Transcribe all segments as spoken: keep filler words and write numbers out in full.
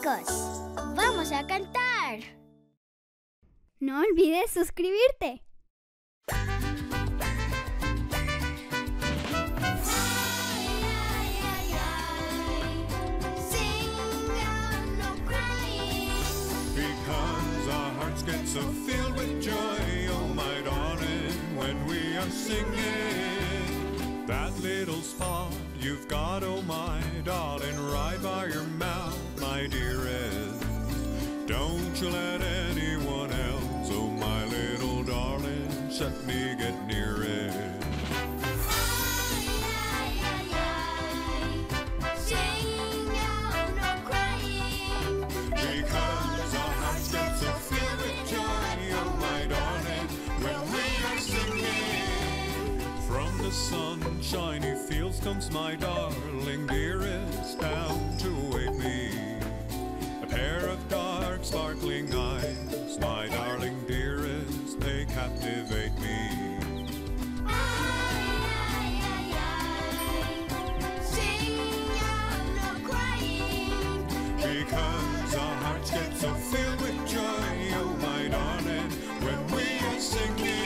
chicos, vamos a cantar. No olvides suscribirte. Get so filled with joy, oh my darling, when we are singing. That little spot you've got, oh my darling, right by your mouth, my dearest. Don't you let anyone else, oh my little darling, let me get near it. Sunshiny fields comes my darling dearest down to wait me. A pair of dark sparkling eyes, my darling dearest, they captivate me. Because our hearts get so filled with joy, oh my darling, when we are singing.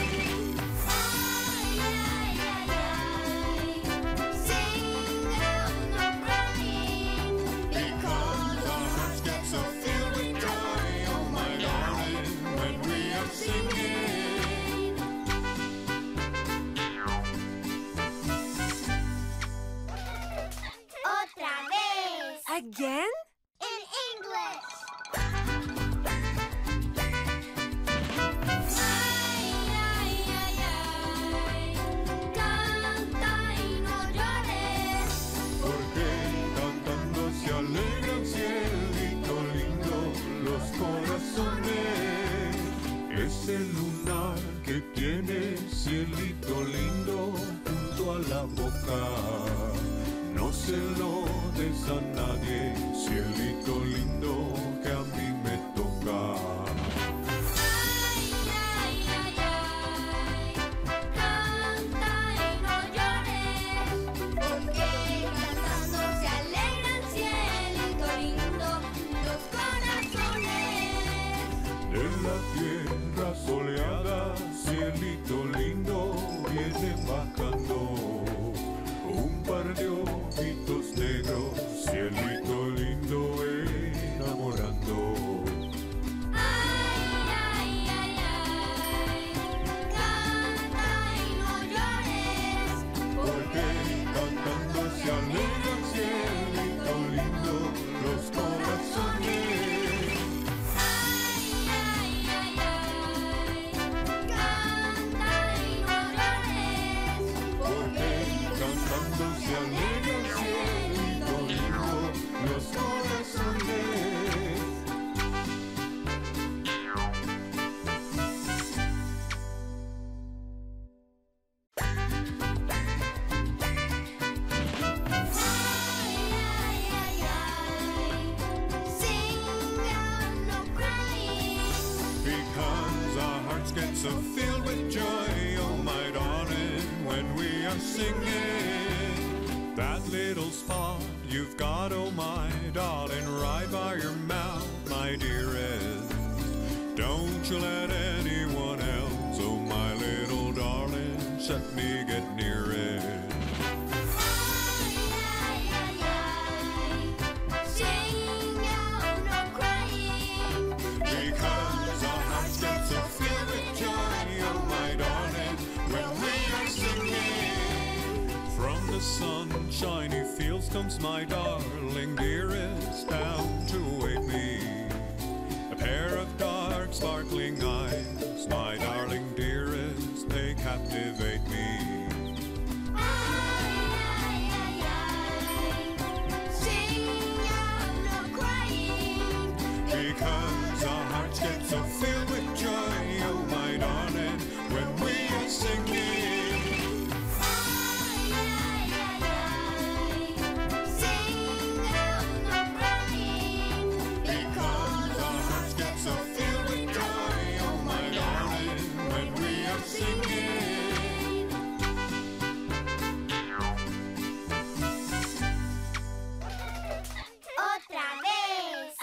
Again? In English. Ay, ay, ay, ay. Canta y no llores. Porque cantando se alegra el cielito lindo, los corazones. Ese lunar que tiene cielito lindo junto a la boca. No se lo des a nadie, cielito lindo que a mí me toca. Ay, ay, ay, ay, canta y no llores, porque cantando se alegran, cielito lindo, los corazones. De la tierra soleada, cielito lindo, viene bajando un par de ojitos negros, cielito lindo enamorando. Ay, ay, ay, ay, canta y no llores, Porque cantando se alegra el cielito lindo, los corazones. Ay, ay, ay, ay, canta y no llores, Porque cantando se alegra el cielito lindo, los corazones. ay, ay, ay, ay, sing out, no crying. Because our hearts get so filled with joy, oh my darling, when we are singing. That little spot you've got, oh my darling, right by your mouth, my dearest. Don't you let anyone else, oh my little darling, let me get near it. Ay, ay, ay, ay, sing out, no crying. Because our hearts get so filled with joy, oh my darling, when we are singing. From the sunshiny fields comes my darling dearest.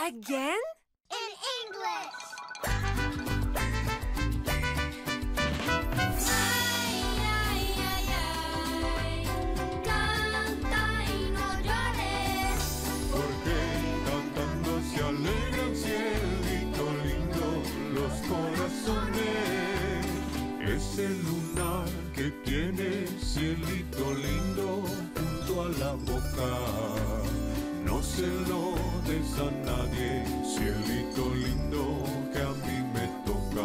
Again? In English. Ay, ay, ay, ay, canta y no llores. Porque cantando se alegran, cielito lindo, los corazones. Ese lunar que tiene, cielito lindo, junto a la boca. No se lo des a nadie, cielito lindo, que a mí me toca.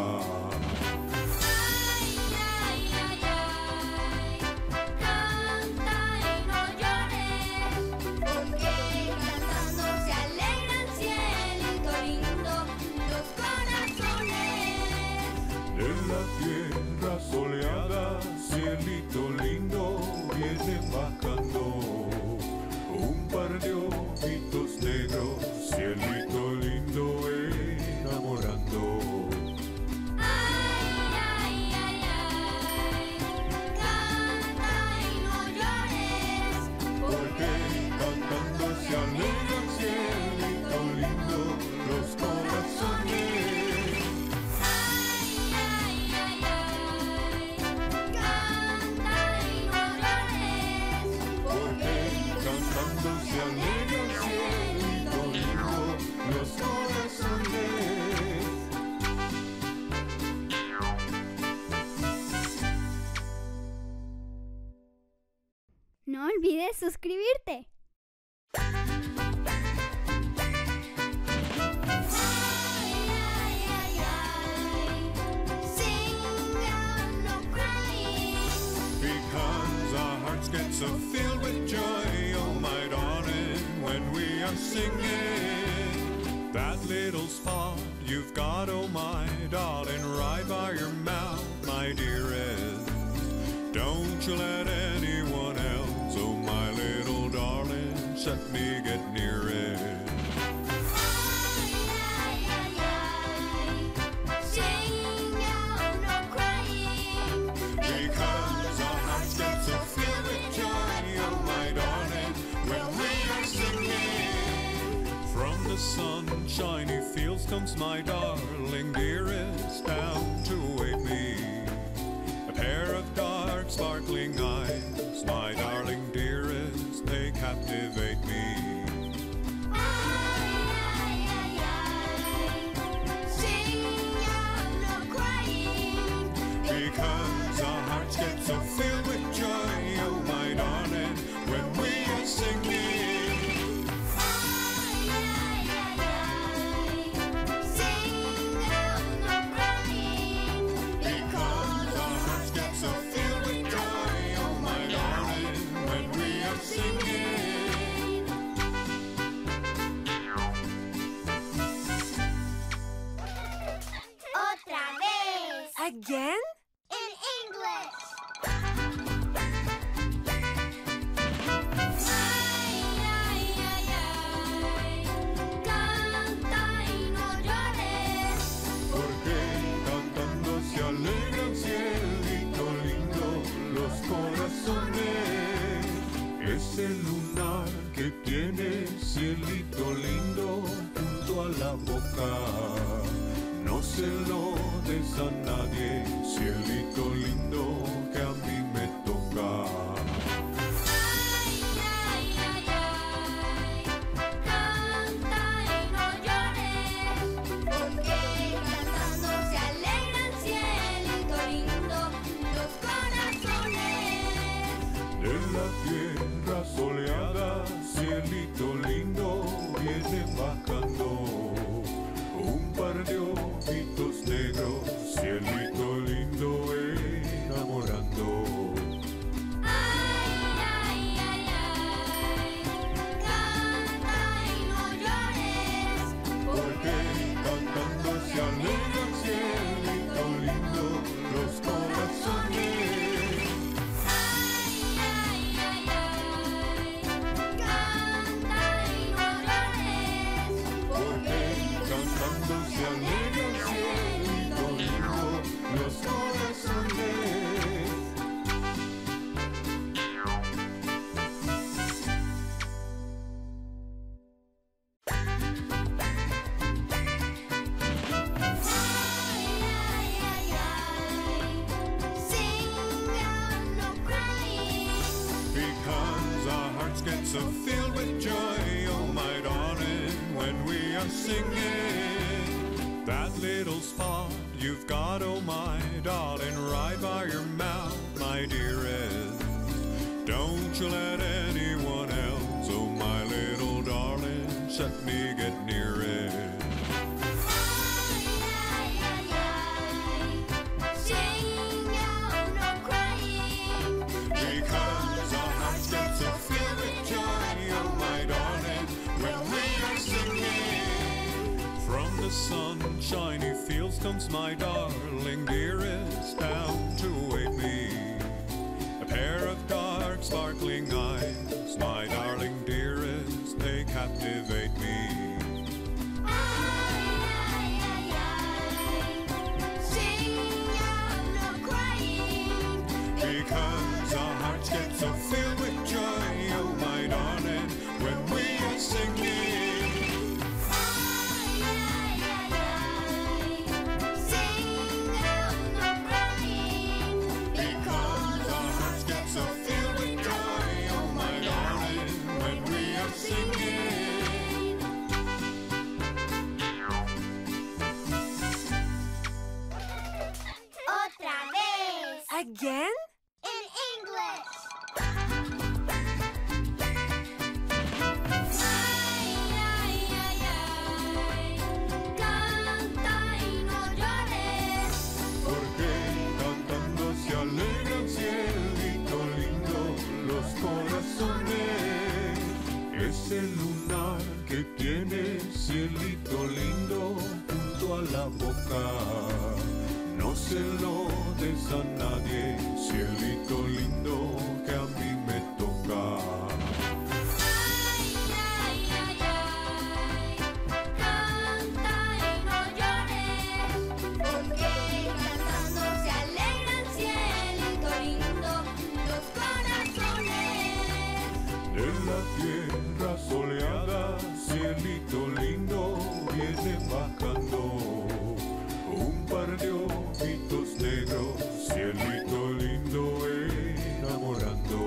Ay, ay, ay, ay, canta y no llores. Porque cantando se alegran, cielito lindo, los corazones. De la tierra soleada, cielito lindo, viene bajando un par de ojitos negros, cielito lindo, enamorando. Ay, ay, ay, ay, canta y no llores. Porque cantando se alegran, cielito lindo, los corazones. Ay, ay, ay, ay, canta y no llores. Porque cantando se alegran, cielito lindo, los corazones. No olvides suscribirte. Ay, ay, ay, ay, sing out, no crying. Because our hearts get so filled with joy, oh my darling, when we are singing. That little spot you've got, oh my darling, right by your mouth, my dearest. Don't you let anyone else, oh my little darling, let me get near it. Ay, ay, ay, ay, sing out, no crying. Because our hearts get so filled with joy, oh my darling, when we are singing. From the sunshiny fields comes my darling dearest down to wait me. A pair of dark sparkling eyes, my darling dearest, they captivate me. Ay, ay, ay, sing out, no crying. Because our hearts get so filled with joy, oh my darling, when we are singing. Ay, ay, ay, ay, sing out, no crying. Because our hearts get so filled with joy, oh my darling, when we are singing. Otra vez. Again? In English. Ay, ay, ay, ay, canta y no llores. Porque cantando se alegran, cielito lindo, los corazones. Ese lunar que tiene, cielito lindo, junto a la boca. No se lo des a nadie, cielito lindo, que a mí me toca. Ay, ay, ay, ay, canta y no llores. Porque cantando se alegran, cielito lindo, los corazones. De la tierra soleada, cielito lindo, viene bajando un par de ojitos negros, cielito lindo, enamorando. so filled with joy, oh my darling, when we are singing. That little spot you've got, oh my darling, right by your mouth, my dearest. Don't you let anyone else, oh my little darling, let me get near it. The sunshiny fields comes my darling dearest down to wait me. A pair of dark sparkling eyes, my darling dearest, they captivate me. Because our hearts get so filled with joy, oh my darling, when we are singing. Again? In English. Ay, ay, ay, ay, canta y no llores. Porque cantando se alegra el cielito lindo, los corazones. Ese lunar que tiene cielito lindo junto a la boca. No se lo des a nadie, cielito lindo que a mí me toca. Ay, ay, ay, ay, canta y no llores, porque cantando se alegra el cielito lindo, los corazones. De la tierra soleada, cielito lindo, viene bajando un par de ojitos negros, cielito lindo enamorando.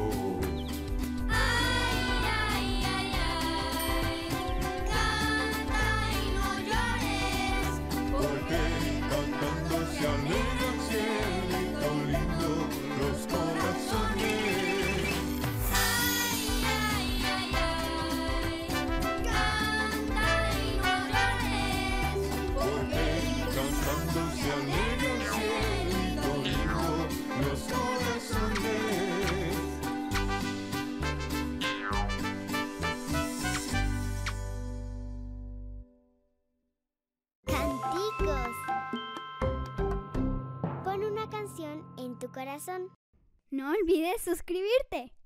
Ay, ay, ay, ay, canta y no llores, Porque cantando se alegra el cielito lindo, los corazones. ay, ay, ay, ay, canta y no llores, Porque cantando se alegra el cielito lindo, los corazones. Canticos. Pon una canción en tu corazón. No olvides suscribirte.